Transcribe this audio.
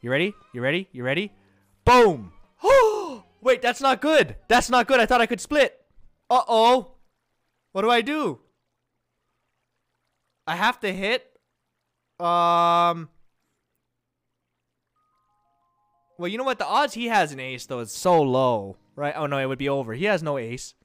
You ready? You ready? You ready? Boom! Wait, that's not good. That's not good. I thought I could split. Uh-oh. What do I do? I have to hit. Well, you know what? The odds he has an ace, though, is so low. Right? Oh, no, it would be over. He has no ace.